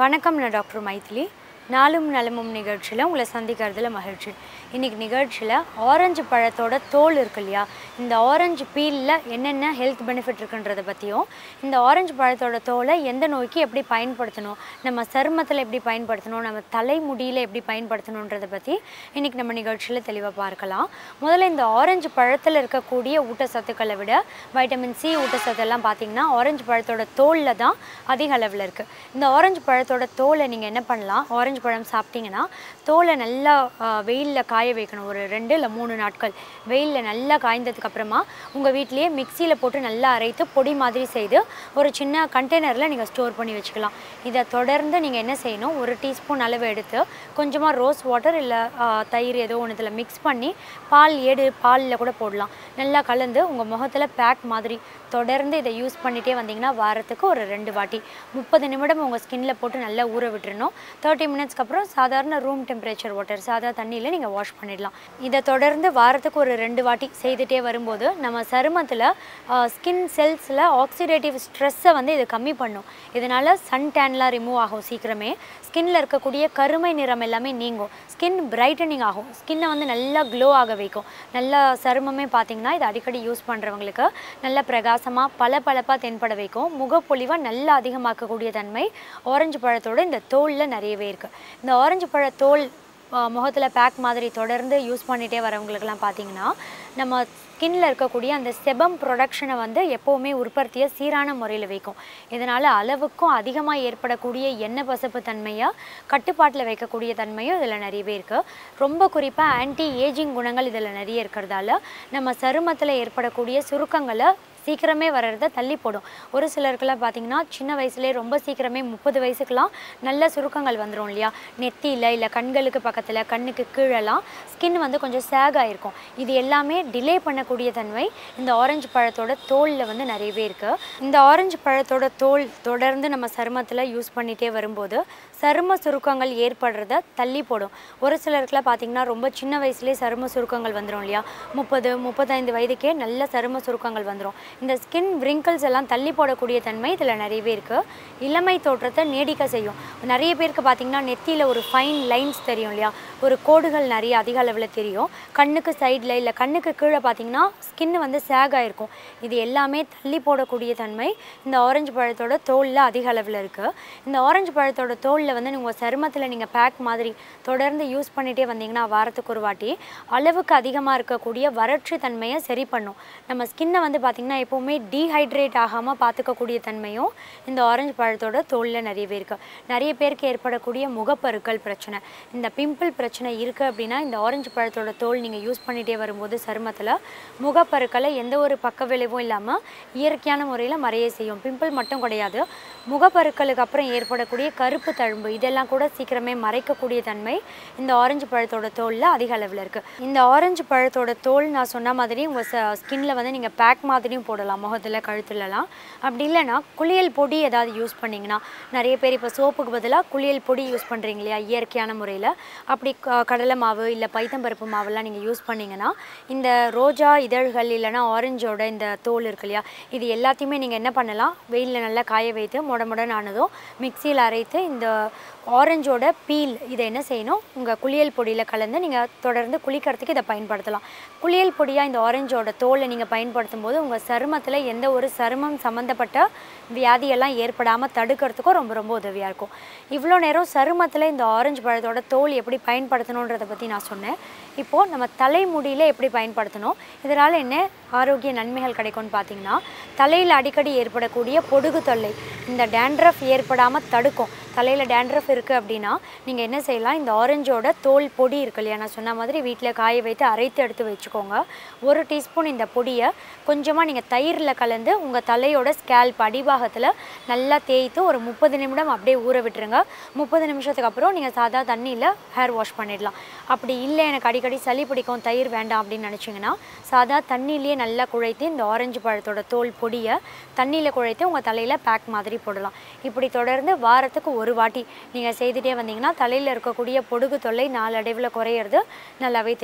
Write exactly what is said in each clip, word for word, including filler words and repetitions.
வணக்கம், நான் டாக்டர் மைதிலி. நாளும் நலமும் நிகழ்ச்சியில் உங்களை சந்திக்கிறதுல மகிழ்ச்சி. இன்றைக்கி நிகழ்ச்சியில் ஆரஞ்சு பழத்தோட தோல் இருக்கு இல்லையா, இந்த ஆரஞ்சு பீலில் என்னென்ன ஹெல்த் பெனிஃபிட் இருக்குன்றதை பற்றியும், இந்த ஆரஞ்சு பழத்தோட தோலை எந்த நோய்க்கு எப்படி பயன்படுத்தணும், நம்ம சருமத்தில் எப்படி பயன்படுத்தணும், நம்ம தலைமுடியில் எப்படி பயன்படுத்தணுன்றதை பற்றி இன்றைக்கி நம்ம நிகழ்ச்சியில் தெளிவாக பார்க்கலாம். முதல்ல இந்த ஆரஞ்சு பழத்தில் இருக்கக்கூடிய ஊட்டச்சத்துக்களை விட வைட்டமின் சி ஊட்டச்சத்தெல்லாம் பார்த்திங்கன்னா ஆரஞ்சு பழத்தோட தோலில் தான் அதிக அளவில் இருக்குது. இந்த ஆரஞ்சு பழத்தோட தோலை நீங்கள் என்ன பண்ணலாம், ஆரஞ்சு பழம் சாப்பிட்டிங்கன்னா தோலை நல்லா வெயிலில் காய வைக்கணும். ஒரு ரெண்டு இல்லை மூணு நாட்கள் வெயிலில் நல்லா காய்ந்ததுக்கு அப்புறமா உங்கள் வீட்டிலேயே மிக்சியில் போட்டு நல்லா அரைத்து பொடி மாதிரி செய்து ஒரு சின்ன கண்டெய்னரில் நீங்கள் ஸ்டோர் பண்ணி வச்சுக்கலாம். இதை தொடர்ந்து நீங்கள் என்ன செய்யணும், ஒரு டீஸ்பூன் அளவு எடுத்து கொஞ்சமாக ரோஸ் வாட்டர் இல்லை தயிர் ஏதோ ஒன்று இதில் மிக்ஸ் பண்ணி பால் ஏடு பாலில் கூட போடலாம். நல்லா கலந்து உங்கள் முகத்தில் பேக் மாதிரி தொடர்ந்து இதை யூஸ் பண்ணிகிட்டே வந்தீங்கன்னா வாரத்துக்கு ஒரு ரெண்டு வாட்டி முப்பது நிமிடம் உங்கள் ஸ்கின்னில் போட்டு நல்லா ஊற விட்டுறணும். தேர்ட்டி மினிட்ஸ்க்கு அப்புறம் சாதாரண ரூம் டெம்பரேச்சர் வாட்டர் சாதா தண்ணியில் நீங்கள் வாஷ் பண்ணிடலாம். இதை தொடர்ந்து வாரத்துக்கு ஒரு ரெண்டு வாட்டி செய்துகிட்டே வரும்போது நம்ம சருமத்தில் ஸ்கின் செல்ஸில் ஆக்சிடேட்டிவ் ஸ்ட்ரெஸ்ஸை வந்து இது கம்மி பண்ணும். இதனால் சன் டேன்லாம் ரிமூவ் ஆகும் சீக்கிரமே. ஸ்கின்னில் இருக்கக்கூடிய கருமை நிறம் எல்லாமே நீங்கும். ஸ்கின் பிரைட்டனிங் ஆகும். ஸ்கின்னை வந்து நல்லா க்ளோ ஆக வைக்கும். நல்லா சருமமே பார்த்திங்கன்னா இது அடிக்கடி யூஸ் பண்ணுறவங்களுக்கு நல்லா பிரகாசமாக பல பளப்பாக தென்பட வைக்கும். முகப்பொலிவாக நல்லா அதிகமாக்கக்கூடிய தன்மை ஆரஞ்சு பழத்தோட இந்த தோலில் நிறையவே இருக்குது. இந்த ஆரஞ்சு பழ தோல் முகத்தில் பேக் மாதிரி தொடர்ந்து யூஸ் பண்ணிகிட்டே வரவங்களுக்கெல்லாம் பார்த்திங்கன்னா நம்ம ஸ்கின்னில் இருக்கக்கூடிய அந்த செபம் ப்ரொடக்ஷனை வந்து எப்போவுமே உற்பத்தியை சீரான முறையில் வைக்கும். இதனால் அளவுக்கும் அதிகமாக ஏற்படக்கூடிய எண்ணெய் பசப்பு தன்மையாக கட்டுப்பாட்டில் வைக்கக்கூடிய தன்மையும் இதில் நிறையவே இருக்குது. ரொம்ப குறிப்பாக ஆன்டி ஏஜிங் குணங்கள் இதில் நிறைய இருக்கிறதால நம்ம சருமத்தில் ஏற்படக்கூடிய சுருக்கங்களை சீக்கிரமே வர்றத தள்ளி போடும். ஒரு சிலருக்குலாம் பார்த்திங்கன்னா சின்ன வயசுலேயே ரொம்ப சீக்கிரமே முப்பது வயசுக்கெலாம் நல்ல சுருக்கங்கள் வந்துடும் இல்லையா, நெத்தியில் இல்லை கண்களுக்கு பக்கத்தில் கண்ணுக்கு கீழெல்லாம் ஸ்கின் வந்து கொஞ்சம் சேகாக இருக்கும். இது எல்லாமே டிலே பண்ணக்கூடிய தன்மை இந்த ஆரஞ்சு பழத்தோட தோலில் வந்து நிறையவே இருக்குது. இந்த ஆரஞ்சு பழத்தோட தோல் தொடர்ந்து நம்ம சருமத்தில் யூஸ் பண்ணிகிட்டே வரும்போது சரும சுருக்கங்கள் ஏற்படுறத தள்ளி போடும். ஒரு சிலருக்குலாம் பார்த்திங்கன்னா ரொம்ப சின்ன வயசுலேயே சரும சுருக்கங்கள் வந்துடும் இல்லையா, முப்பது முப்பத்தைந்து வயதுக்கே நல்ல சரும சுருக்கங்கள் வந்துடும். இந்த ஸ்கின் விரிங்கிள்ஸ் எல்லாம் தள்ளி போடக்கூடிய தன்மை இதில் நிறையவே இருக்குது. இளமை தோற்றத்தை நீடிக்க செய்யும். நிறைய பேருக்கு பார்த்திங்கன்னா நெத்தியில் ஒரு ஃபைன் லைன்ஸ் தெரியும் இல்லையா, ஒரு கோடுகள் நிறைய அதிக அளவில் தெரியும். கண்ணுக்கு சைடில் இல்லை கண்ணுக்கு கீழே பார்த்திங்கன்னா ஸ்கின்னு வந்து சேகாக இருக்கும். இது எல்லாமே தள்ளி போடக்கூடிய தன்மை இந்த ஆரஞ்சு பழத்தோட தோலில் அதிக அளவில் இருக்குது. இந்த ஆரஞ்சு பழத்தோட தோலில் வந்து உங்கள் சருமத்தில் நீங்கள் பேக் மாதிரி தொடர்ந்து யூஸ் பண்ணிகிட்டே வந்தீங்கன்னா வாரத்துக்கு ஒரு வாட்டி அளவுக்கு அதிகமாக இருக்கக்கூடிய வறட்சி தன்மையை சரி பண்ணும். நம்ம ஸ்கின்னை வந்து பார்த்திங்கன்னா எப்போவுமே டீஹைட்ரேட் ஆகாமல் பார்த்துக்கக்கூடிய தன்மையும் இந்த ஆரஞ்சு பழத்தோட தோலில் நிறையவே இருக்குது. நிறைய பேருக்கு ஏற்படக்கூடிய முகப்பருக்கள் பிரச்சனை, இந்த பிம்பிள் பிரச்சனை இருக்குது அப்படின்னா இந்த ஆரஞ்சு பழத்தோட தோல் நீங்கள் யூஸ் பண்ணிகிட்டே வரும்போது சருமத்தில் முகப்பருக்களை எந்த ஒரு பக்க விளைவும் இல்லாமல் இயற்கையான முறையில் மறைய செய்யும். பிம்பிள் மட்டும் கிடையாது, முகப்பருக்களுக்கு அப்புறம் ஏற்படக்கூடிய கருப்பு தழும்பு இதெல்லாம் கூட சீக்கிரமே மறைக்கக்கூடிய தன்மை இந்த ஆரஞ்சு பழத்தோட தோலில் அதிக அளவில் இருக்குது. இந்த ஆரஞ்சு பழத்தோட தோல் நான் சொன்ன மாதிரி உங்கள் ச ஸ்கின்னில் வந்து நீங்கள் பேக் மாதிரியும் போடலாம், முகத்தில் கழுத்துலலாம். அப்படி இல்லைனா குளியல் பொடி ஏதாவது யூஸ் பண்ணிங்கன்னா, நிறைய பேர் இப்போ சோப்புக்கு பதிலாக குளியல் பொடி யூஸ் பண்ணுறீங்க இல்லையா இயற்கையான முறையில், அப்படி கடலை மாவு இல்லை பைத்தம்பருப்பு மாவெல்லாம் நீங்கள் யூஸ் பண்ணிங்கன்னா இந்த ரோஜா இதழ்கள் இல்லைனா ஆரஞ்சோட இந்த தோல் இருக்கு இல்லையா, இது எல்லாத்தையுமே நீங்கள் என்ன பண்ணலாம், வெயிலில் நல்லா காய வைத்து முட முடன் ஆனதும் மிக்சியில் அரைத்து இந்த ஆரஞ்சோட பீல் இதை என்ன செய்யணும், உங்கள் குளியல் பொடியில் கலந்து நீங்கள் தொடர்ந்து குளிக்கிறதுக்கு இதை பயன்படுத்தலாம். குளியல் பொடியாக இந்த ஆரஞ்சோட தோலை நீங்கள் பயன்படுத்தும் போது உங்கள் சருமத்தில் எந்த ஒரு சருமம் சம்மந்தப்பட்ட வியாதியெல்லாம் ஏற்படாமல் தடுக்கிறதுக்கும் ரொம்ப ரொம்ப உதவியாக இருக்கும். இவ்வளோ நேரம் சருமத்தில் இந்த ஆரஞ்சு பழத்தோட தோல் எப்படி பயன்படுத்தணுன்றதை பற்றி நான் சொன்னேன். இப்போது நம்ம தலைமுடியில் எப்படி பயன்படுத்தணும், இதனால் என்ன ஆரோக்கிய நன்மைகள் கிடைக்கும்னு பார்த்திங்கன்னா, தலையில் அடிக்கடி ஏற்படக்கூடிய பொடுகு தொல்லை இந்த டேண்ட்ரஃப் ஏற்படாமல் தடுக்கும். தலையில் டேண்ட்ரஃப் இருக்குது அப்படின்னா நீங்கள் என்ன செய்யலாம், இந்த ஆரஞ்சோட தோல் பொடி இருக்கு இல்லையா, நான் சொன்ன மாதிரி வீட்டில் காய வைத்து அரைத்து எடுத்து வச்சுக்கோங்க. ஒரு டீஸ்பூன் இந்த பொடியை கொஞ்சமாக நீங்கள் தயிரில் கலந்து உங்கள் தலையோட ஸ்கேல்ப் அடிபாகத்தில் நல்லா தேய்த்து ஒரு முப்பது நிமிடம் அப்படியே ஊற விட்டுருங்க. முப்பது நிமிஷத்துக்கு அப்புறம் நீங்கள் சாதா தண்ணியில் ஹேர் வாஷ் பண்ணிடலாம். அப்படி இல்லை எனக்கு அடிக்கடி சளி பிடிக்கும் தயிர் வேண்டாம் அப்படின்னு நினச்சிங்கன்னா சாதா தண்ணியிலேயே நல்லா குழைத்து இந்த ஆரஞ்சு பழத்தோட தோல் பொடியை தண்ணியில் குழைத்து உங்கள் தலையில் பேக் மாதிரி போடலாம். இப்படி தொடர்ந்து வாரத்துக்கு ஒரு வாட்டி நீங்கள் செய்துகிட்டே வந்தீங்கன்னா தலையில் இருக்கக்கூடிய பொடுகு தொல்லை நாளடைவில் குறையிறது நல்லாவே தெரியும்.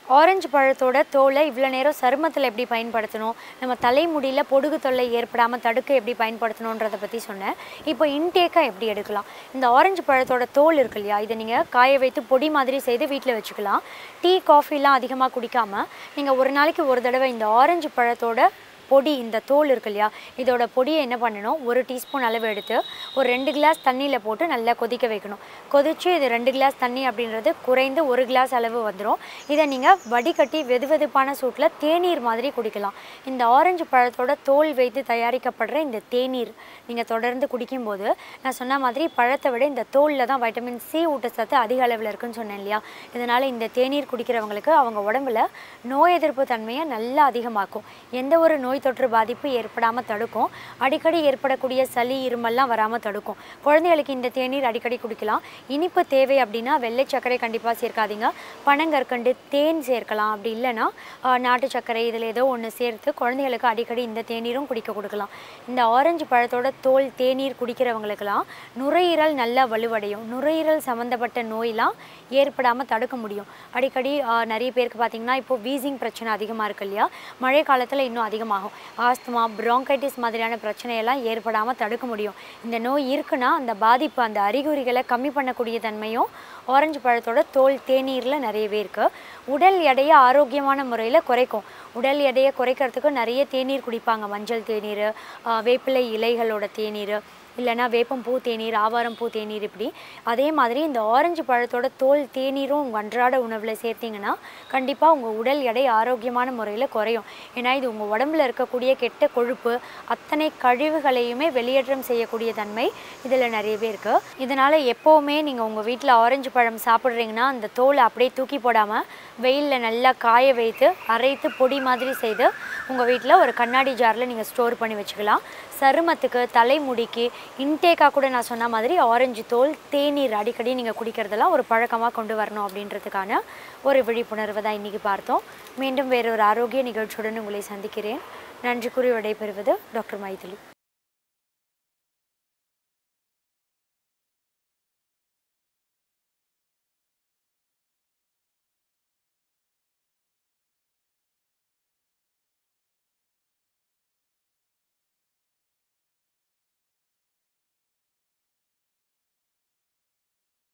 ஆரஞ்சு பழத்தோட தோலை இவ்வளோ நேரம் சருமத்தில் எப்படி பயன்படுத்தணும், நம்ம தலைமுடியில் பொடுகு தொல்லை ஏற்படாமல் தடுக்க எப்படி பயன்படுத்தணுன்றதை பற்றி சொன்னேன். இப்போ இன்டேக்காக எப்படி எடுக்கலாம். இந்த ஆரஞ்சு பழத்தோட தோல் இருக்கு இல்லையா, இதை நீங்கள் காய வைத்து பொடி மாதிரி செய்து வீட்டில் வச்சுக்கலாம். டீ காஃபிலாம் அதிகமாக குடிக்காமல் நீங்கள் ஒரு நாளைக்கு ஒரு தடவை இந்த ஆரஞ்சு பழத்தோட பொடி, இந்த தோல் இருக்கு இல்லையா, இதோட பொடியை என்ன பண்ணணும், ஒரு டீஸ்பூன் அளவு எடுத்து ஒரு ரெண்டு கிளாஸ் தண்ணியில் போட்டு நல்லா கொதிக்க வைக்கணும். கொதித்து இது ரெண்டு கிளாஸ் தண்ணி அப்படின்றது குறைந்து ஒரு கிளாஸ் அளவு வந்துடும். இதை நீங்கள் வடிகட்டி வெது வெதுப்பான சூட்டில் தேநீர் மாதிரி குடிக்கலாம். இந்த ஆரஞ்சு பழத்தோட தோல் வைத்து தயாரிக்கப்படுற இந்த தேநீர் நீங்கள் தொடர்ந்து குடிக்கும்போது, நான் சொன்ன மாதிரி பழத்தை விட இந்த தோலில் தான் வைட்டமின் சி ஊட்டச்சத்து அதிக அளவில் இருக்குன்னு சொன்னேன் இல்லையா, இதனால் இந்த தேநீர் குடிக்கிறவங்களுக்கு அவங்க உடம்புல நோய் எதிர்ப்பு தன்மையை நல்லா அதிகமாக்கும். எந்த ஒரு நோய் தொற்று பாதிப்பு ஏற்படாமல் தடுக்கும். அடிக்கடி ஏற்படக்கூடிய சளி இருமல்லாம் வராமல் தடுக்கும். குழந்தைகளுக்கு இந்த தேநீர் அடிக்கடி குடிக்கலாம். இனிப்பு தேவை அப்படின்னா வெள்ளை சர்க்கரை கண்டிப்பாக சேர்க்காதீங்க. பனங்கற்கண்டு, தேன் சேர்க்கலாம். அப்படி இல்லைன்னா நாட்டு சர்க்கரை இதில் ஏதோ ஒன்று சேர்த்து குழந்தைகளுக்கு அடிக்கடி இந்த தேநீரும் குடிக்க கொடுக்கலாம். இந்த ஆரஞ்சு பழத்தோட தோல் தேநீர் குடிக்கிறவங்களுக்கெல்லாம் நுரையீரல் நல்லா வலுவடையும். நுரையீரல் சம்மந்தப்பட்ட நோயெலாம் ஏற்படாமல் தடுக்க முடியும். அடிக்கடி நிறைய பேருக்கு பார்த்திங்கன்னா இப்போது வீசிங் பிரச்சனை அதிகமாக இருக்கு இல்லையா, மழை காலத்தில் இன்னும் அதிகமாகும். ஆஸ்துமா, ப்ராங்கைட்டிஸ் மாதிரியான பிரச்சனையெல்லாம் ஏற்படாமல் தடுக்க முடியும். இந்த நோய் இருக்குன்னா அந்த பாதிப்பு, அந்த அறிகுறிகளை கம்மி பண்ணக்கூடிய தன்மையும் ஆரஞ்சு பழத்தோட தோல் தேநீரில் நிறையவே இருக்குது. உடல் எடையை ஆரோக்கியமான முறையில் குறைக்கும். உடல் எடையை குறைக்கிறதுக்கு நிறைய தேநீர் குடிப்பாங்க. மஞ்சள் தேநீர், வேப்பிலை இலைகளோட தேநீர், இல்லைனா வேப்பம் பூ தேநீர், ஆவாரம் பூ தேநீர், இப்படி. அதே மாதிரி இந்த ஆரஞ்சு பழத்தோட தோல் தேநீரும் உங்கள் அன்றாட உணவில் சேர்த்திங்கன்னா கண்டிப்பாக உங்கள் உடல் எடை ஆரோக்கியமான முறையில் குறையும். ஏன்னா இது உங்கள் உடம்புல இருக்கக்கூடிய கெட்ட கொழுப்பு அத்தனை கழிவுகளையுமே வெளியேற்றம் செய்யக்கூடிய தன்மை இதில் நிறையவே இருக்குது. இதனால் எப்போவுமே நீங்கள் உங்கள் வீட்டில் ஆரஞ்சு பழம் சாப்பிட்றீங்கன்னா அந்த தோலை அப்படியே தூக்கி போடாமல் வெயிலில் நல்லா காய வைத்து அரைத்து பொடி மாதிரி செய்து உங்கள் வீட்டில் ஒரு கண்ணாடி ஜாரில் நீங்கள் ஸ்டோர் பண்ணி வச்சுக்கலாம். சருமத்துக்கு, தலைமுடிக்கு இன்டேக்காக கூட நான் சொன்ன மாதிரி ஆரஞ்சு தோல் தேநீர் அடிக்கடி நீங்கள் குடிக்கிறதெல்லாம் ஒரு பழக்கமாக கொண்டு வரணும் அப்படின்றதுக்கான ஒரு விழிப்புணர்வு தான் இன்றைக்கி பார்த்தோம். மீண்டும் வேறொரு ஆரோக்கிய நிகழ்ச்சியுடன் உங்களை சந்திக்கிறேன். நன்றி கூறி விடைபெறுவது டாக்டர் மைதிலி.